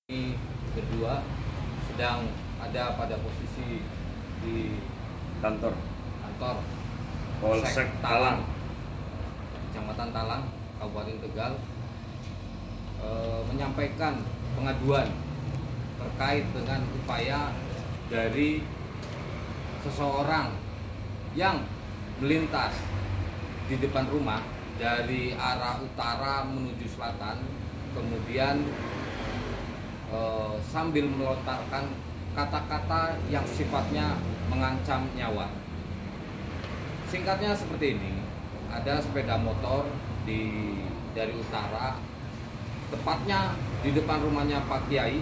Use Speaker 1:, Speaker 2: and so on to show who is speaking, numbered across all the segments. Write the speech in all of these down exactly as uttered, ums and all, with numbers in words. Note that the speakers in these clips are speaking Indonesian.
Speaker 1: Ini berdua sedang ada pada posisi di
Speaker 2: kantor
Speaker 1: kantor
Speaker 2: Polsek Talang,
Speaker 1: Kecamatan Talang, Kabupaten Tegal, e, menyampaikan pengaduan terkait dengan upaya dari seseorang yang melintas di depan rumah dari arah utara menuju selatan, kemudian Uh, sambil melontarkan kata-kata yang sifatnya mengancam nyawa. Singkatnya seperti ini, ada sepeda motor di dari utara, tepatnya di depan rumahnya Pak Kiai,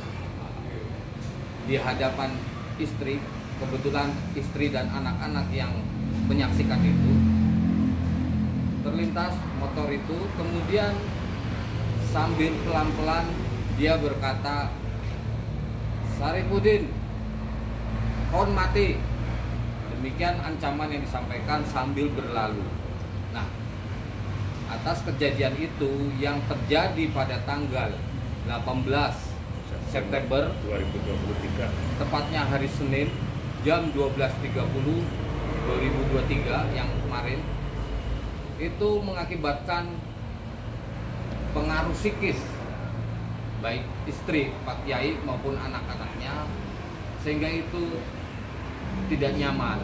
Speaker 1: di hadapan istri. Kebetulan istri dan anak-anak yang menyaksikan itu, terlintas motor itu, kemudian sambil pelan-pelan dia berkata, "Sarifuddin, kon mati." Demikian ancaman yang disampaikan sambil berlalu. Nah, atas kejadian itu yang terjadi pada tanggal delapan belas September
Speaker 2: dua ribu dua puluh tiga,
Speaker 1: tepatnya hari Senin jam dua belas tiga puluh dua ribu dua puluh tiga yang kemarin, itu mengakibatkan pengaruh psikis baik istri Pak Kiai maupun anak-anaknya, sehingga itu tidak nyaman.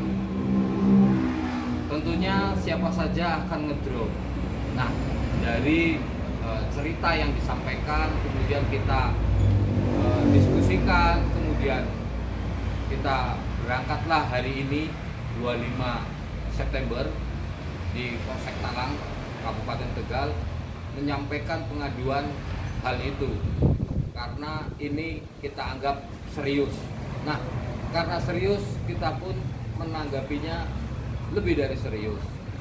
Speaker 1: Tentunya siapa saja akan ngedrop. Nah, dari e, cerita yang disampaikan, kemudian kita e, diskusikan, kemudian kita berangkatlah hari ini dua puluh lima September di Polsek Talang, Kabupaten Tegal, menyampaikan pengaduan hal itu karena ini kita anggap serius. Nah, karena serius kita pun menanggapinya lebih dari serius.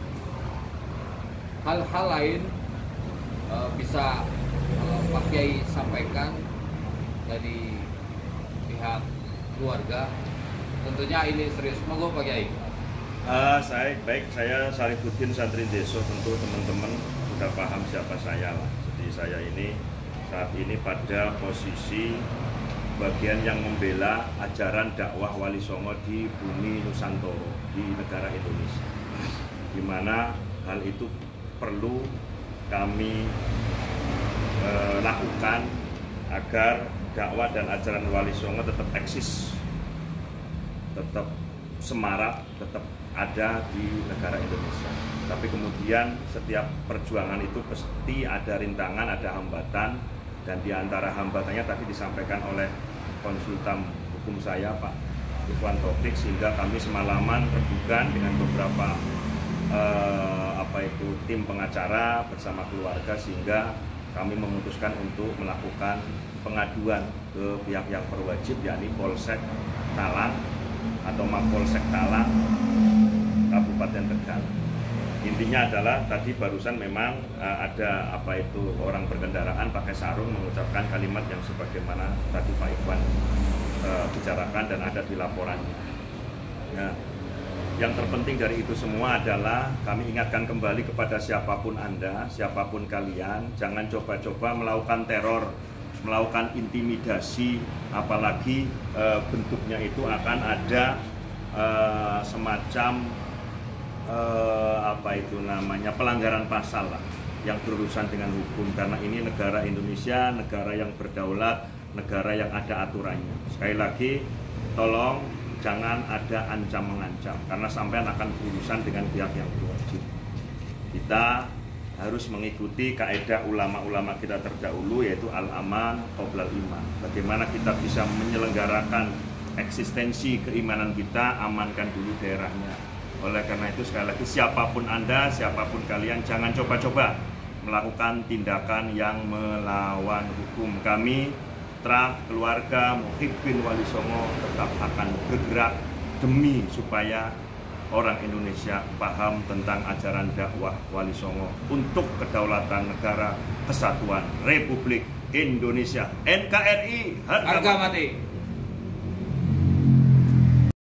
Speaker 1: Hal-hal lain e, bisa e, Pak Kiai sampaikan dari pihak keluarga. Tentunya ini serius. Monggo Pak Kiai.
Speaker 2: Uh, saya baik, saya Sarifuddin Santri Deso. Tentu teman-teman sudah paham siapa saya lah. Jadi saya ini saat ini pada posisi bagian yang membela ajaran dakwah Wali Songo di bumi Nusantara, di negara Indonesia, di mana hal itu perlu kami eh, lakukan agar dakwah dan ajaran Wali Songo tetap eksis, tetap semarak, tetap ada di negara Indonesia. Tapi kemudian setiap perjuangan itu pasti ada rintangan, ada hambatan. Dan di antara hambatannya tadi disampaikan oleh konsultan hukum saya Pak Ikhwan Taufik, sehingga kami semalaman rebukan dengan beberapa eh, apa itu tim pengacara bersama keluarga, sehingga kami memutuskan untuk melakukan pengaduan ke pihak yang berwajib, yakni Polsek Talang atau Mapolsek Talang Kabupaten Tegal. Intinya adalah tadi barusan memang uh, ada apa itu orang berkendaraan pakai sarung mengucapkan kalimat yang sebagaimana tadi Pak Ikhwan uh, bicarakan dan ada di laporannya. Nah, yang terpenting dari itu semua adalah kami ingatkan kembali kepada siapapun Anda, siapapun kalian, jangan coba-coba melakukan teror, melakukan intimidasi, apalagi uh, bentuknya itu akan ada uh, semacam Uh, apa itu namanya pelanggaran pasal lah yang berurusan dengan hukum, karena ini negara Indonesia, negara yang berdaulat, negara yang ada aturannya. Sekali lagi, tolong jangan ada ancam mengancam, karena sampean akan berurusan dengan pihak yang berwajib. Kita harus mengikuti kaidah ulama-ulama kita terdahulu, yaitu al-aman qoblal iman. Bagaimana kita bisa menyelenggarakan eksistensi keimanan kita, amankan dulu daerahnya. Oleh karena itu sekali lagi, siapapun Anda, siapapun kalian, jangan coba-coba melakukan tindakan yang melawan hukum. Kami, Traf, keluarga, Muhibbin Wali Songo tetap akan bergerak demi supaya orang Indonesia paham tentang ajaran dakwah Wali Songo untuk kedaulatan negara, kesatuan Republik Indonesia. N K R I harga,
Speaker 1: harga mati.